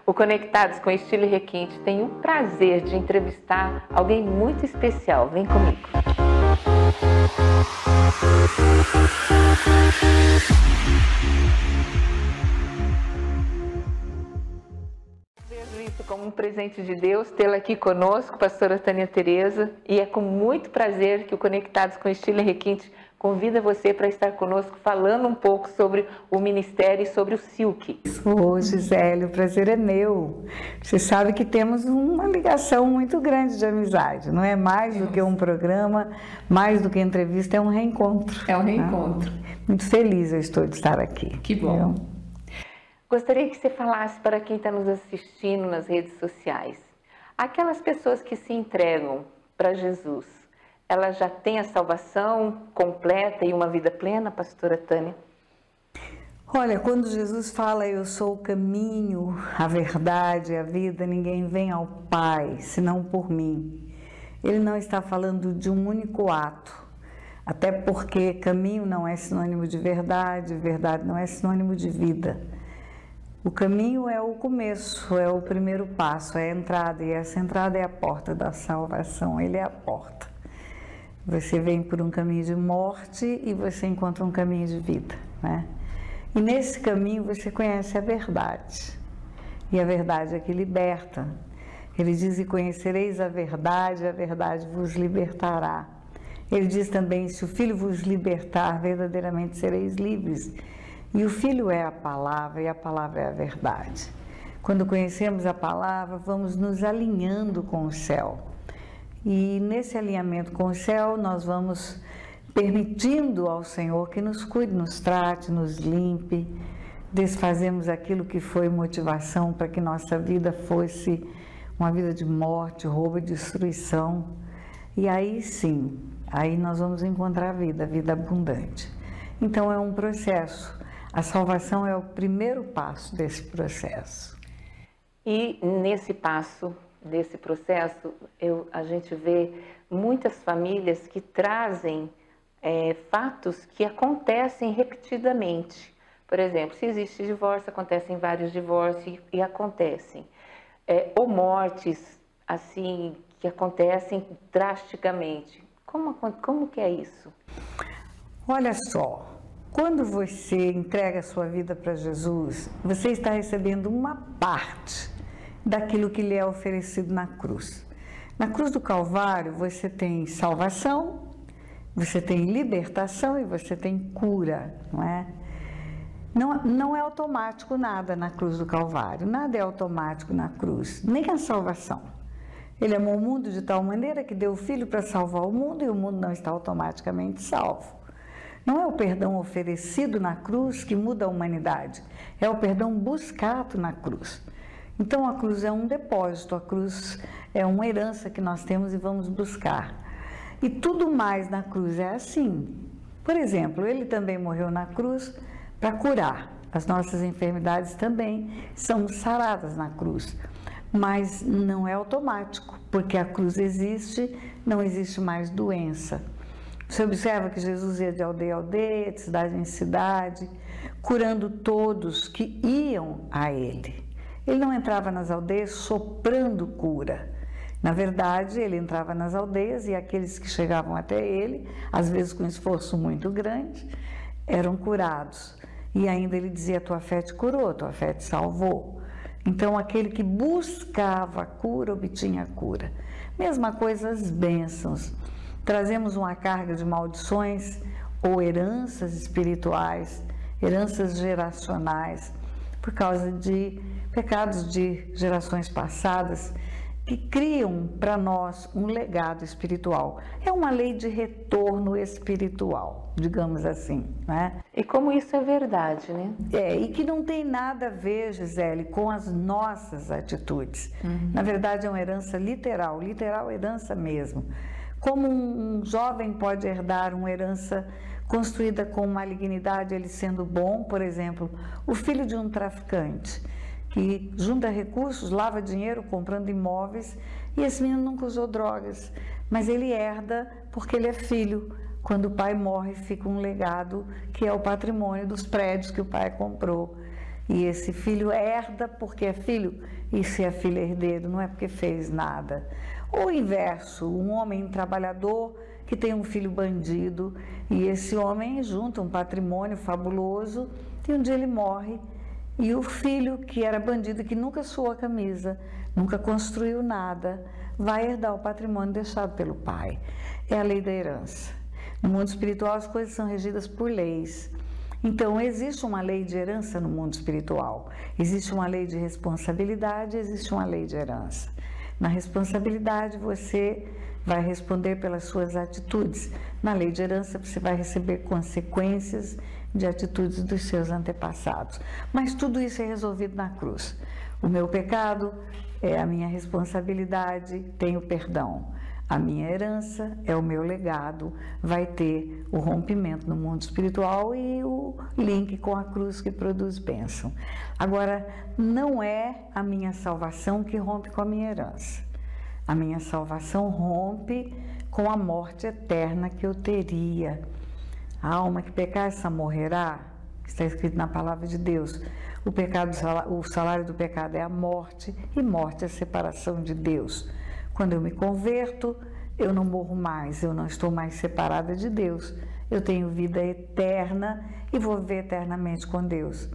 O Conectados com Estilo e Requinte tem o prazer de entrevistar alguém muito especial. Vem comigo. Vejo isso como um presente de Deus, tê-la aqui conosco, pastora Tânia Tereza, e é com muito prazer que o Conectados com Estilo e Requinte convida você para estar conosco falando um pouco sobre o ministério e sobre o Silk. Ô, Gisele, o prazer é meu. Você sabe que temos uma ligação muito grande de amizade, não é mais do que um programa, mais do que entrevista, é um reencontro. É um reencontro. Muito feliz eu estou de estar aqui. Que bom. Gostaria que você falasse para quem está nos assistindo nas redes sociais, aquelas pessoas que se entregam para Jesus, ela já tem a salvação completa e uma vida plena, pastora Tânia? Olha, quando Jesus fala, eu sou o caminho, a verdade, a vida, ninguém vem ao Pai, senão por mim. Ele não está falando de um único ato, até porque caminho não é sinônimo de verdade, verdade não é sinônimo de vida. O caminho é o começo, é o primeiro passo, é a entrada, e essa entrada é a porta da salvação, ele é a porta. Você vem por um caminho de morte e você encontra um caminho de vida, né? E nesse caminho você conhece a verdade. E a verdade é que liberta. Ele diz, e conhecereis a verdade vos libertará. Ele diz também, se o Filho vos libertar, verdadeiramente sereis livres. E o Filho é a palavra, e a palavra é a verdade. Quando conhecemos a palavra, vamos nos alinhando com o céu. E nesse alinhamento com o céu, nós vamos permitindo ao Senhor que nos cuide, nos trate, nos limpe, desfazemos aquilo que foi motivação para que nossa vida fosse uma vida de morte, roubo e destruição. E aí sim, aí nós vamos encontrar a vida abundante. Então é um processo, a salvação é o primeiro passo desse processo. E nesse passo, desse processo, a gente vê muitas famílias que trazem fatos que acontecem repetidamente. Por exemplo, se existe divórcio, acontecem vários divórcios e acontecem. Ou mortes, assim, que acontecem drasticamente. Como que é isso? Olha só, quando você entrega a sua vida para Jesus, você está recebendo uma parte daquilo que lhe é oferecido na cruz. Na cruz do Calvário, você tem salvação, você tem libertação e você tem cura, não é? Não é automático nada na cruz do Calvário, nada é automático na cruz, nem a salvação. Ele amou o mundo de tal maneira que deu o Filho para salvar o mundo e o mundo não está automaticamente salvo. Não é o perdão oferecido na cruz que muda a humanidade, é o perdão buscado na cruz. Então a cruz é um depósito, a cruz é uma herança que nós temos e vamos buscar. E tudo mais na cruz é assim. Por exemplo, ele também morreu na cruz para curar. As nossas enfermidades também são saradas na cruz. Mas não é automático, porque a cruz existe, não existe mais doença. Você observa que Jesus ia de aldeia a aldeia, de cidade em cidade, curando todos que iam a ele. Ele não entrava nas aldeias soprando cura. Na verdade, ele entrava nas aldeias e aqueles que chegavam até ele, às vezes com esforço muito grande, eram curados. E ainda ele dizia, tua fé te curou, tua fé te salvou. Então, aquele que buscava a cura, obtinha a cura. Mesma coisa as bênçãos. Trazemos uma carga de maldições ou heranças espirituais, heranças geracionais, por causa de pecados de gerações passadas que criam para nós um legado espiritual. É uma lei de retorno espiritual, digamos assim, né? E como isso é verdade, né? E que não tem nada a ver, Gisele, com as nossas atitudes. Na verdade, é uma herança literal herança mesmo. Como um jovem pode herdar uma herança construída com malignidade, ele sendo bom, por exemplo, o filho de um traficante, que junta recursos, lava dinheiro comprando imóveis, e esse menino nunca usou drogas, mas ele herda porque ele é filho. Quando o pai morre, fica um legado que é o patrimônio dos prédios que o pai comprou. E esse filho herda porque é filho, e se é filho herdeiro, não é porque fez nada. Ou o inverso, um homem trabalhador que tem um filho bandido, e esse homem junta um patrimônio fabuloso, e um dia ele morre, e o filho que era bandido, que nunca suou a camisa, nunca construiu nada, vai herdar o patrimônio deixado pelo pai. É a lei da herança. No mundo espiritual as coisas são regidas por leis. Então existe uma lei de herança no mundo espiritual. Existe uma lei de responsabilidade, existe uma lei de herança. Na responsabilidade você vai responder pelas suas atitudes. Na lei de herança você vai receber consequências de atitudes dos seus antepassados. Mas tudo isso é resolvido na cruz. O meu pecado é a minha responsabilidade, tenho perdão. A minha herança é o meu legado, vai ter o rompimento no mundo espiritual e o link com a cruz que produz bênção. Agora, não é a minha salvação que rompe com a minha herança. A minha salvação rompe com a morte eterna que eu teria. A alma que pecar, essa morrerá, que está escrito na palavra de Deus. O salário do pecado é a morte, e morte é a separação de Deus. Quando eu me converto, eu não morro mais, eu não estou mais separada de Deus. Eu tenho vida eterna e vou viver eternamente com Deus.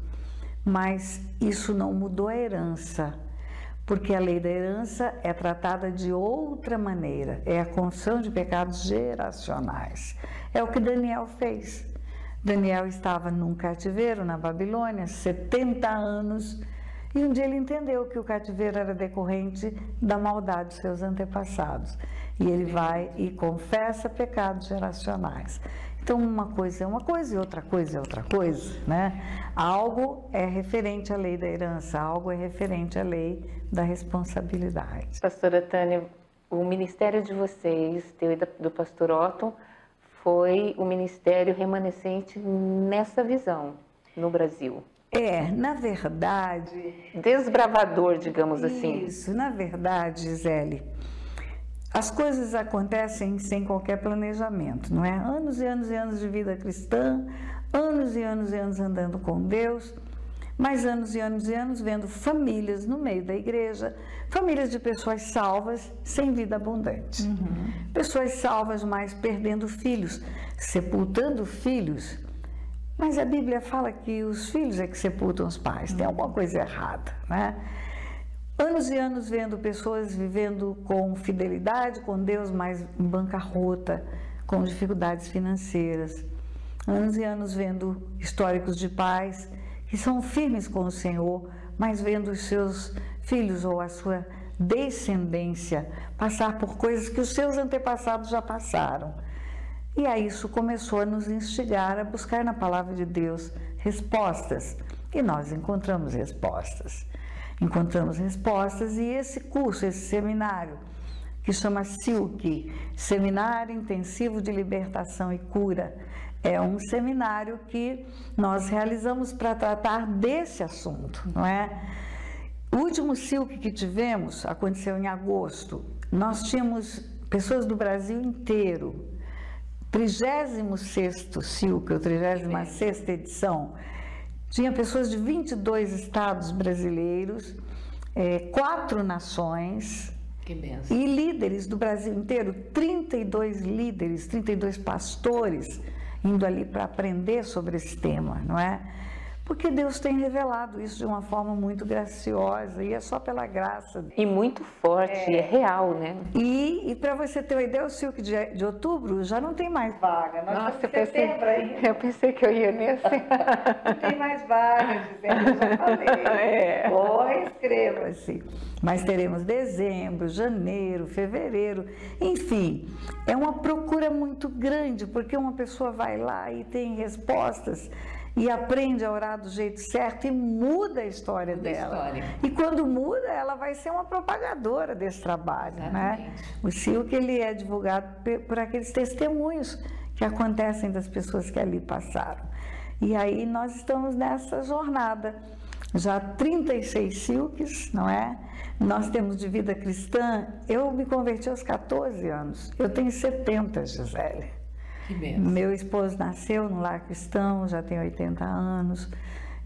Mas isso não mudou a herança, porque a lei da herança é tratada de outra maneira. É a confissão de pecados geracionais. É o que Daniel fez. Daniel estava num cativeiro na Babilônia, 70 anos, e um dia ele entendeu que o cativeiro era decorrente da maldade dos seus antepassados. E ele vai e confessa pecados geracionais. Então, uma coisa é uma coisa e outra coisa é outra coisa, né? Algo é referente à lei da herança, algo é referente à lei da responsabilidade. Pastora Tânia, o ministério de vocês, teu e do pastor Otton, foi o ministério remanescente nessa visão no Brasil. Na verdade... Desbravador, digamos assim. Isso, na verdade, Gisele, as coisas acontecem sem qualquer planejamento, não é? Anos e anos e anos de vida cristã, anos e anos e anos andando com Deus, mais anos e anos e anos vendo famílias no meio da igreja, famílias de pessoas salvas sem vida abundante. Pessoas salvas, mas perdendo filhos, sepultando filhos. Mas a Bíblia fala que os filhos é que sepultam os pais, tem alguma coisa errada, né? Anos e anos vendo pessoas vivendo com fidelidade com Deus, mas em bancarrota, com dificuldades financeiras. Anos e anos vendo históricos de pais que são firmes com o Senhor, mas vendo os seus filhos ou a sua descendência passar por coisas que os seus antepassados já passaram. E aí isso começou a nos instigar a buscar na palavra de Deus respostas. E nós encontramos respostas. Encontramos respostas e esse curso, esse seminário, que chama SILC, Seminário Intensivo de Libertação e Cura, é um seminário que nós realizamos para tratar desse assunto, não é? O último SILC que tivemos aconteceu em agosto. Nós tínhamos pessoas do Brasil inteiro. 36º SILC, ou 36ª edição, tinha pessoas de 22 estados brasileiros, 4 nações, e líderes do Brasil inteiro, 32 líderes, 32 pastores, indo ali para aprender sobre esse tema, não é? Porque Deus tem revelado isso de uma forma muito graciosa, e é só pela graça. E muito forte, é real, né? E para você ter uma ideia, o SILC de outubro já não tem mais vaga. Nossa, eu pensei que eu ia nesse. Não tem mais vaga, dizendo, eu já falei. Corra, inscreva-se. Mas teremos dezembro, janeiro, fevereiro, enfim. É uma procura muito grande, porque uma pessoa vai lá e tem respostas e aprende a orar do jeito certo e muda a história dela. E quando muda, ela vai ser uma propagadora desse trabalho, né? O SILC, ele é divulgado por aqueles testemunhos que acontecem das pessoas que ali passaram. E aí nós estamos nessa jornada. Já 36 SILCs, não é? Nós temos de vida cristã. Eu me converti aos 14 anos. Eu tenho 70, Gisele. Meu esposo nasceu no lar cristão, já tem 80 anos,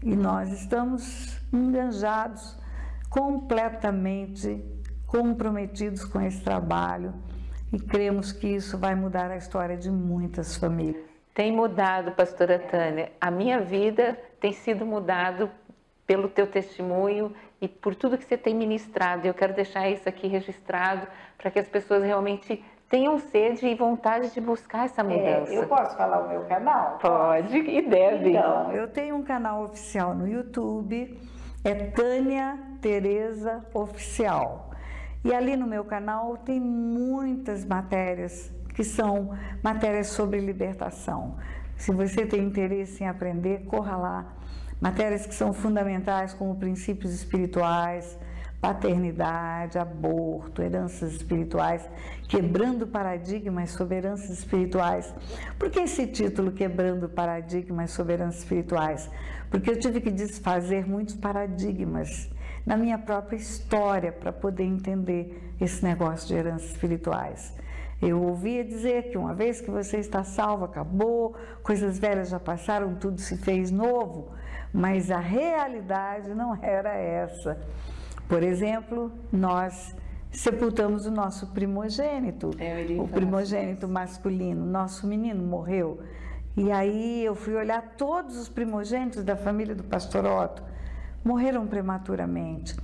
E nós estamos enganjados, completamente comprometidos com esse trabalho e cremos que isso vai mudar a história de muitas famílias. Tem mudado, pastora Tânia. A minha vida tem sido mudado pelo teu testemunho e por tudo que você tem ministrado. Eu quero deixar isso aqui registrado para que as pessoas realmente tenham sede e vontade de buscar essa mudança. Eu posso falar o meu canal? Pode e deve. Então, eu tenho um canal oficial no YouTube, é Tânia Tereza Oficial. E ali no meu canal tem muitas matérias que são matérias sobre libertação. Se você tem interesse em aprender, corra lá. Matérias que são fundamentais, como princípios espirituais, paternidade, aborto, heranças espirituais, quebrando paradigmas sobre heranças espirituais. Por que esse título, Quebrando Paradigmas sobre Heranças Espirituais? Porque eu tive que desfazer muitos paradigmas na minha própria história para poder entender esse negócio de heranças espirituais. Eu ouvia dizer que uma vez que você está salvo, acabou, coisas velhas já passaram, tudo se fez novo, mas a realidade não era essa. Por exemplo, nós sepultamos o nosso primogênito, o primogênito masculino, nosso menino morreu. E aí eu fui olhar todos os primogênitos da família do pastor Otto, morreram prematuramente,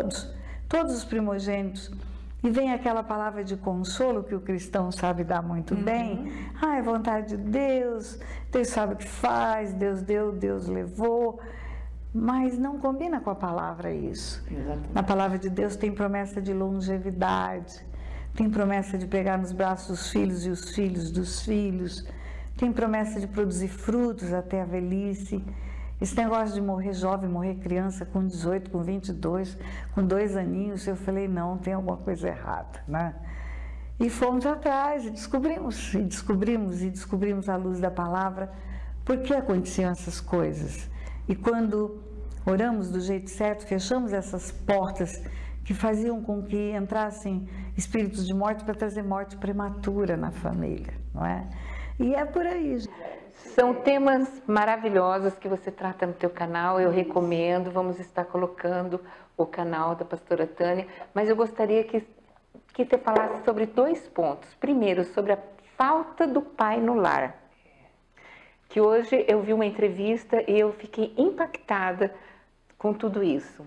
todos os primogênitos. E vem aquela palavra de consolo que o cristão sabe dar muito bem. É vontade de Deus, Deus sabe o que faz, Deus deu, Deus levou. Mas não combina com a palavra isso. Exatamente. Na palavra de Deus tem promessa de longevidade, tem promessa de pegar nos braços os filhos e os filhos dos filhos, tem promessa de produzir frutos até a velhice. Esse negócio de morrer jovem, morrer criança com 18, com 22, com 2 aninhos, eu falei, não, tem alguma coisa errada, né? E fomos atrás e descobrimos à luz da palavra por que aconteciam essas coisas. E quando oramos do jeito certo, fechamos essas portas que faziam com que entrassem espíritos de morte para trazer morte prematura na família, não é? E é por aí. São temas maravilhosos que você trata no teu canal, eu recomendo, vamos estar colocando o canal da pastora Tânia, mas eu gostaria que você falasse sobre 2 pontos. Primeiro, sobre a falta do pai no lar, que hoje eu vi uma entrevista e eu fiquei impactada com tudo isso.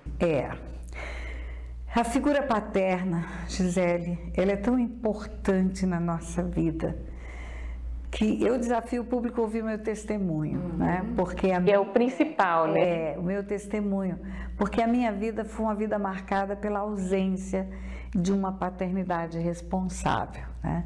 A figura paterna, Gisele, ela é tão importante na nossa vida, que eu desafio o público a ouvir meu testemunho, né? Porque é o principal, né? O meu testemunho, porque a minha vida foi uma vida marcada pela ausência de uma paternidade responsável, né?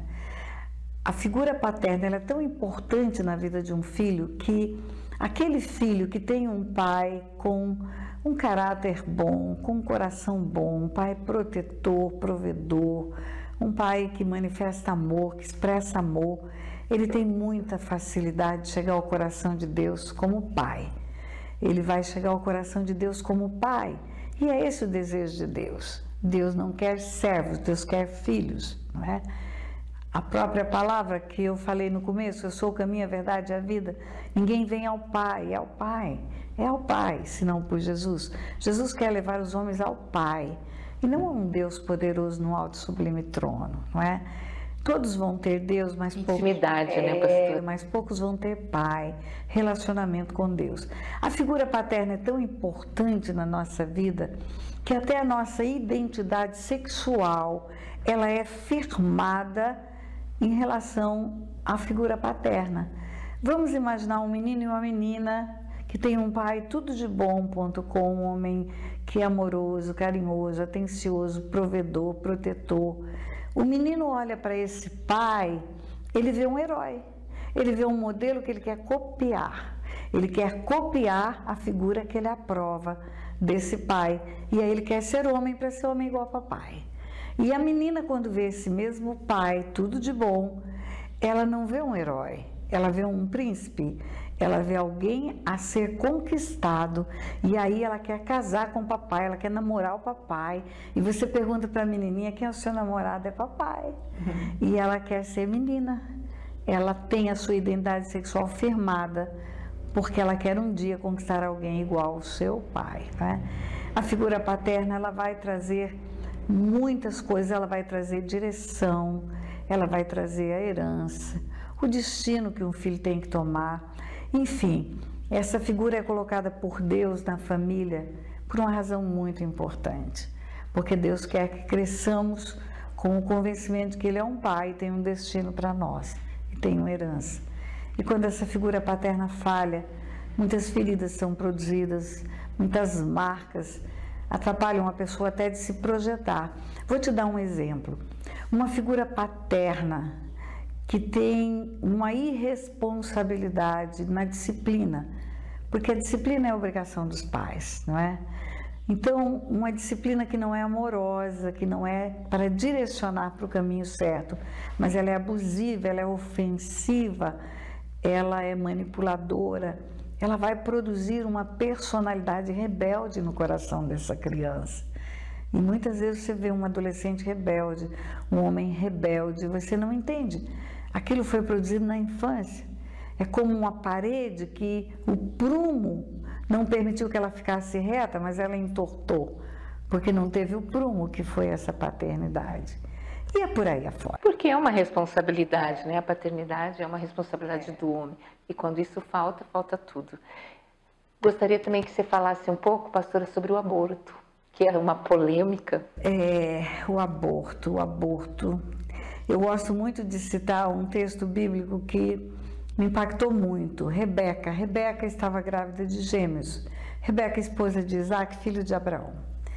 A figura paterna ela é tão importante na vida de um filho que aquele filho que tem um pai com um caráter bom, com um coração bom, um pai protetor, provedor, um pai que manifesta amor, que expressa amor, ele tem muita facilidade de chegar ao coração de Deus como pai. Ele vai chegar ao coração de Deus como pai. E é esse o desejo de Deus. Deus não quer servos, Deus quer filhos, não é? A própria palavra que eu falei no começo, eu sou o caminho, a verdade e a vida. Ninguém vem ao Pai, é ao Pai, senão por Jesus. Jesus quer levar os homens ao Pai, e não a um Deus poderoso no alto e sublime trono, não é? Todos vão ter Deus, mas intimidade, né, pastor? Mas poucos vão ter pai, relacionamento com Deus. A figura paterna é tão importante na nossa vida que até a nossa identidade sexual, ela é firmada em relação à figura paterna. Vamos imaginar um menino e uma menina que tem um pai tudo de bom.com, um homem que é amoroso, carinhoso, atencioso, provedor, protetor. O menino olha para esse pai, ele vê um herói, ele vê um modelo que ele quer copiar. Ele quer copiar a figura que ele aprova desse pai. E aí ele quer ser homem para ser homem igual a papai. E a menina, quando vê esse mesmo pai, tudo de bom, ela não vê um herói, ela vê um príncipe. Ela vê alguém a ser conquistado e aí ela quer casar com o papai, ela quer namorar o papai. E você pergunta para a menininha quem é o seu namorado, é papai. E ela quer ser menina. Ela tem a sua identidade sexual firmada porque ela quer um dia conquistar alguém igual ao seu pai, né? A figura paterna, ela vai trazer muitas coisas, ela vai trazer direção, ela vai trazer a herança, o destino que um filho tem que tomar, enfim, essa figura é colocada por Deus na família por uma razão muito importante, porque Deus quer que cresçamos com o convencimento de que Ele é um pai e tem um destino para nós, e tem uma herança. E quando essa figura paterna falha, muitas feridas são produzidas, muitas marcas atrapalham a pessoa até de se projetar. Vou te dar um exemplo. Uma figura paterna que tem uma irresponsabilidade na disciplina, porque a disciplina é a obrigação dos pais, não é? Então, uma disciplina que não é amorosa, que não é para direcionar para o caminho certo, mas ela é abusiva, ela é ofensiva, ela é manipuladora, ela vai produzir uma personalidade rebelde no coração dessa criança. E muitas vezes você vê um adolescente rebelde, um homem rebelde, você não entende. Aquilo foi produzido na infância. É como uma parede que o prumo não permitiu que ela ficasse reta, mas ela entortou, porque não teve o prumo que foi essa paternidade. E é por aí afora. Porque é uma responsabilidade, né? A paternidade é uma responsabilidade do homem. E quando isso falta, falta tudo. Gostaria também que você falasse um pouco, pastora, sobre o aborto, que é uma polêmica. O aborto. Eu gosto muito de citar um texto bíblico que me impactou muito. Rebeca estava grávida de gêmeos. Rebeca, esposa de Isaac, filho de Abraão.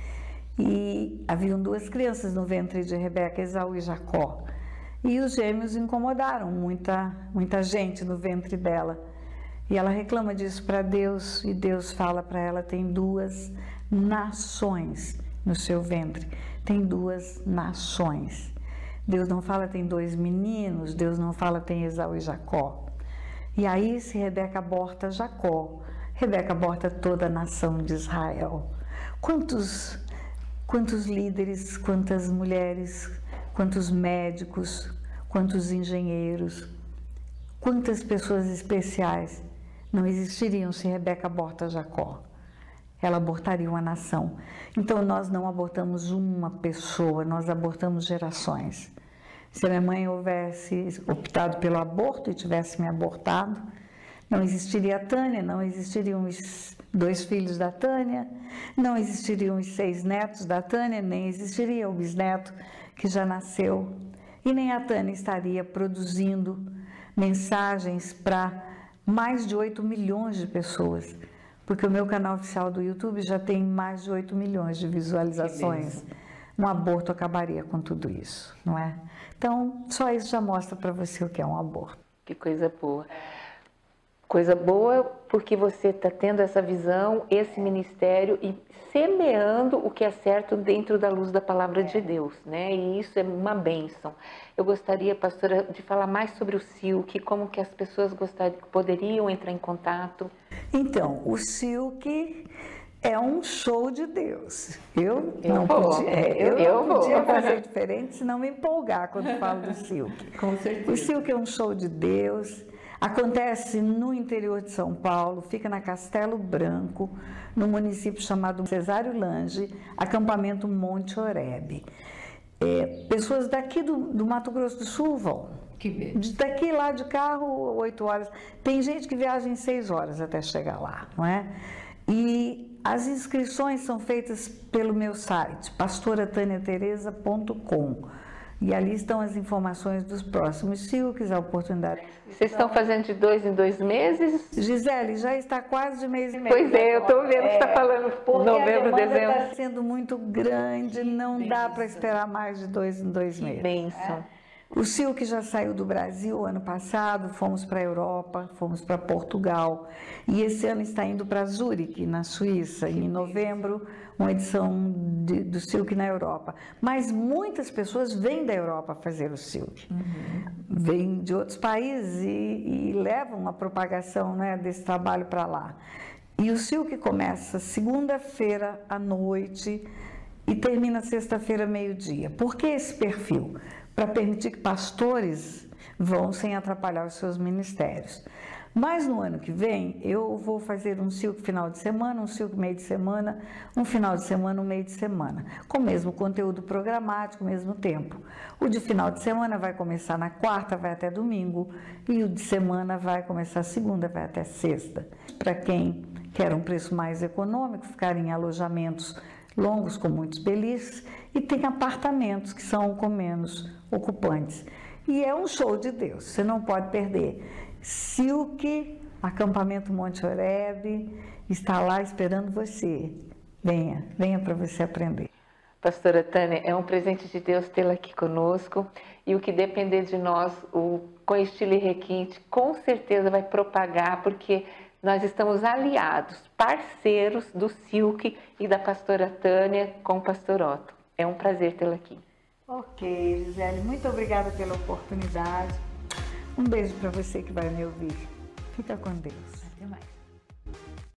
E haviam 2 crianças no ventre de Rebeca, Esaú e Jacó. E os gêmeos incomodaram muita gente no ventre dela. E ela reclama disso para Deus, e Deus fala para ela: tem 2 nações no seu ventre. Tem 2 nações. Deus não fala tem 2 meninos, Deus não fala tem Esaú e Jacó. E aí, se Rebeca aborta Jacó, Rebeca aborta toda a nação de Israel. Quantos líderes, quantas mulheres, quantos médicos, quantos engenheiros, quantas pessoas especiais não existiriam se Rebeca aborta Jacó? Ela abortaria uma nação. Então, nós não abortamos uma pessoa, nós abortamos gerações. Se a minha mãe houvesse optado pelo aborto e tivesse me abortado, não existiria a Tânia, não existiriam os 2 filhos da Tânia, não existiriam os 6 netos da Tânia, nem existiria o bisneto que já nasceu. E nem a Tânia estaria produzindo mensagens para mais de 8 milhões de pessoas, porque o meu canal oficial do YouTube já tem mais de 8 milhões de visualizações. Um aborto acabaria com tudo isso, não é? Então, só isso já mostra para você o que é um aborto. Que coisa boa. Coisa boa porque você está tendo essa visão, esse ministério e semeando o que é certo dentro da luz da palavra de Deus, né? E isso é uma bênção. Eu gostaria, pastora, de falar mais sobre o Silk, como que as pessoas poderiam entrar em contato. Então, o Silk é um show de Deus. Eu não podia fazer diferente, senão me empolgar quando falo do Silk. Com certeza. O Silk é um show de Deus. Acontece no interior de São Paulo, fica na Castelo Branco, no município chamado Cesário Lange, acampamento Monte Oreb. Pessoas daqui do Mato Grosso do Sul vão. Daqui lá de carro, 8 horas. Tem gente que viaja em 6 horas até chegar lá, não é? E as inscrições são feitas pelo meu site, pastorataniatereza.com. E ali estão as informações dos próximos Silks, a oportunidade. Vocês estão fazendo de 2 em 2 meses? Gisele, já está quase de mês e meio. Pois é, eu estou vendo que está falando novembro, dezembro. Está sendo muito grande, não dá para esperar mais de 2 em 2 meses. Bênção. O Silk já saiu do Brasil ano passado, fomos para a Europa, fomos para Portugal. E esse ano está indo para Zurique, na Suíça, em novembro, uma edição do Silk na Europa. Mas muitas pessoas vêm da Europa fazer o Silk. Vêm de outros países e levam a propagação, né, desse trabalho para lá. E o Silk começa segunda-feira à noite e termina sexta-feira, meio-dia. Por que esse perfil? Para permitir que pastores vão sem atrapalhar os seus ministérios. Mas no ano que vem eu vou fazer um Silk final de semana, um Silk meio de semana, um final de semana, um meio de semana, com o mesmo conteúdo programático, o mesmo tempo. O de final de semana vai começar na quarta, vai até domingo, e o de semana vai começar segunda, vai até sexta. Para quem quer um preço mais econômico, ficar em alojamentos longos com muitos beliches, e tem apartamentos que são com menos ocupantes. E é um show de Deus, você não pode perder. Silk, acampamento Monte Horebe, está lá esperando você. Venha, venha para você aprender. Pastora Tânia, é um presente de Deus tê-la aqui conosco, e o que depender de nós, o Com Estilo e Requinte, com certeza vai propagar, porque nós estamos aliados, parceiros do Silk e da pastora Tânia com o pastor Otto. É um prazer tê-la aqui. Ok, Gisele, muito obrigada pela oportunidade. Um beijo para você que vai me ouvir. Fica com Deus.